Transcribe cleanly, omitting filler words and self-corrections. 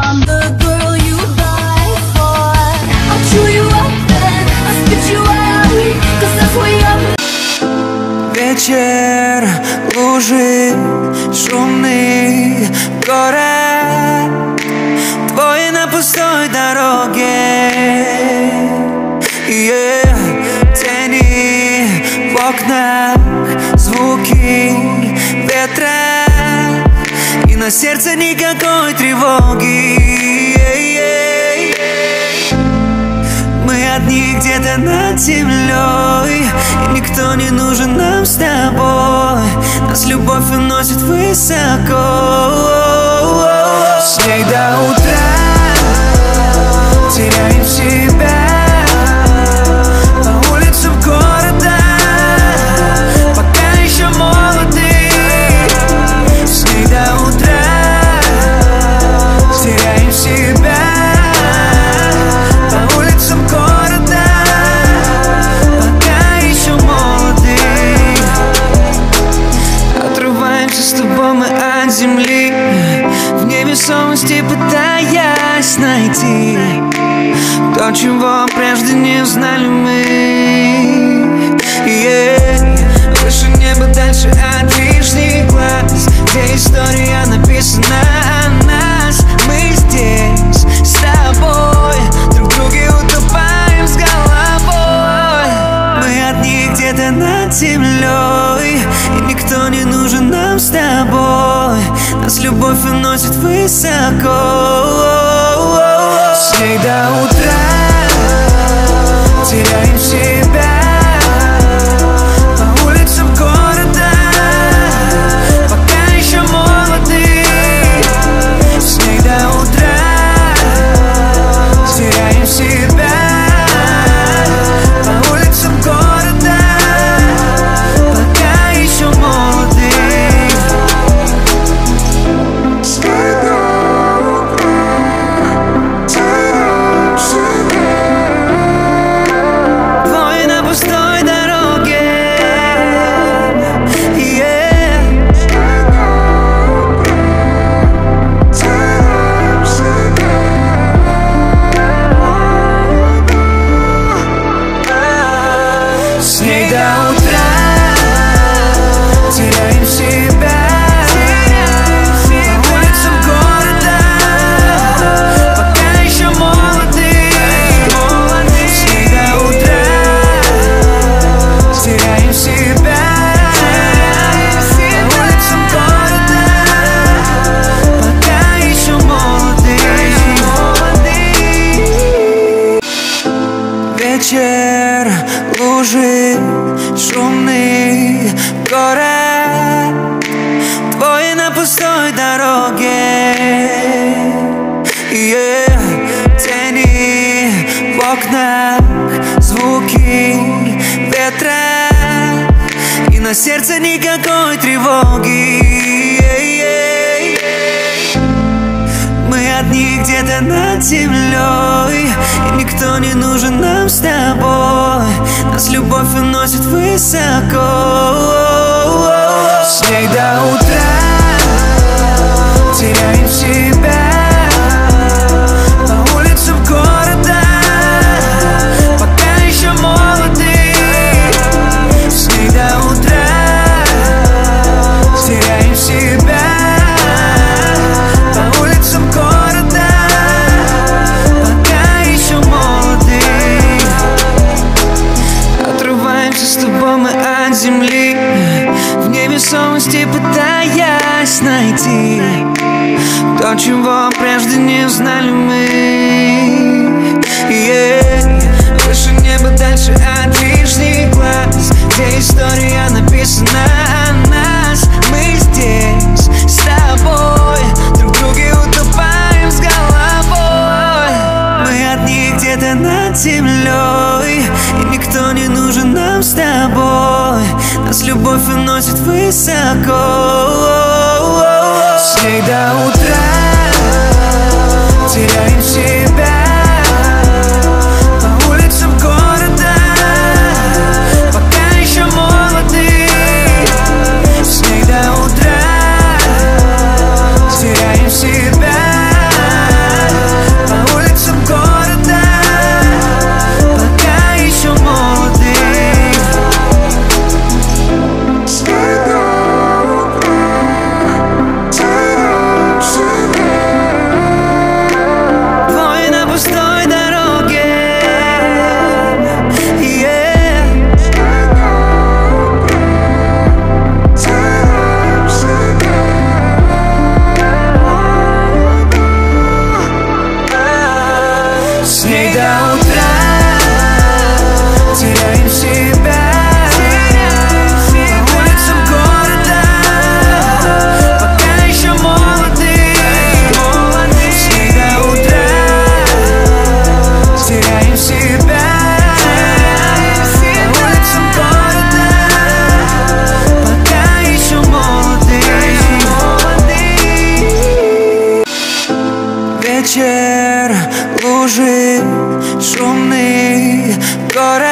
I'm the girl you die for. I'll chew you up and I'll spit you out, 'cause that's what you're. Вечер, лужи, шумный город, двое на пустой дороге. Тени в окнах, звуки ветра, и на сердце никакой тревоги. Мы одни где-то над землей, и никто не нужен нам с тобой. Нас любовь уносит высоко, с ней до утра теряем себя по улицам города, пока еще молоды. С ней до утра теряем себя по улицам города, пока еще молоды. Отрываемся с тобой мы от земли, в невесомости пытаясь найти то, чего прежде не знали мы. Выше неба, дальше от лишних глаз, где история написана о нас. Мы здесь с тобой, друг в друге утопаем с головой. Мы одни где-то над землей, и никто не нужен нам с тобой. Нас любовь уносит высоко, с ней до утра теряем себя по улицам города, пока еще молоды. С ней до утра теряем себя по улицам города, пока еще молоды. Двое на пустой дороге. С ней до утра теряем себя по улицам города, пока еще молоды. С ней до утра теряем себя по улицам города, пока еще молоды. Вечер, лужи, шумный город, двое на пустой дороге. Тени в окнах, звуки ветра, и на сердце никакой тревоги. Мы одни где-то над землей, и никто не нужен нам с тобой. Нас любовь уносит высоко, с ней до утра теряем себя по улицам города, пока еще молоды. С ней до утра теряем себя по улицам города, пока еще молоды. Отрываемся с тобой мы от земли, в невесомости пытаясь найти то, чего прежде не знали мы. Выше неба, дальше от лишних глаз, где история написана о нас. Мы здесь с тобой, друг в друге утопаем с головой. Мы одни где-то над землей, и никто не нужен нам с тобой. Нас любовь уносит высоко, с ней до утра теряем себя по улицам города, пока еще молоды. С ней до утра теряем себя ней до утра. Теряем себя по улицам города, пока еще молоды. С ней до утра. Теряем себя по улицам города, пока еще молоды. Вечер, лужи, шумный город.